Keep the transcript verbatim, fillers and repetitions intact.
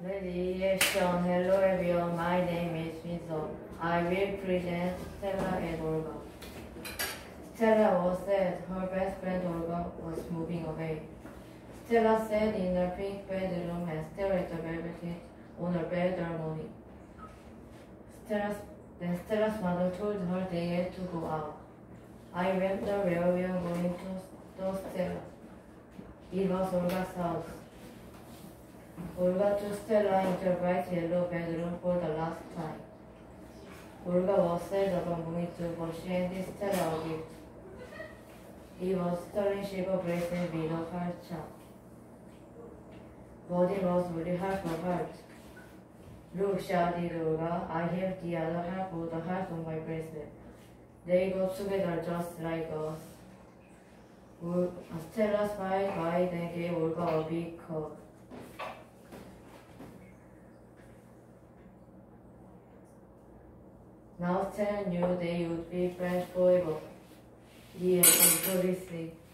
Ready, action. Hello everyone, my name is Vinson. I will present Stella and Olga. Stella was sad. Her best friend Olga was moving away. Stella sat in her pink bedroom and stared at the velvet sheet on her bed all morning. Stella's, then Stella's mother told her they had to go out. I wonder where we are going to, to Stella. It was Olga's house. Olga took Stella into her bright yellow bedroom for the last time. Olga was sad about moving too, but she handed Stella a gift. It was a sterling silver bracelet with a heart charm. But it was really hard for her. Look, shouted Olga, I have the other half of the heart on my bracelet. They go together just like us. Stella smiled wide and gave Olga a big hug. Now Stella knew they would be friends forever. Yeah, obviously.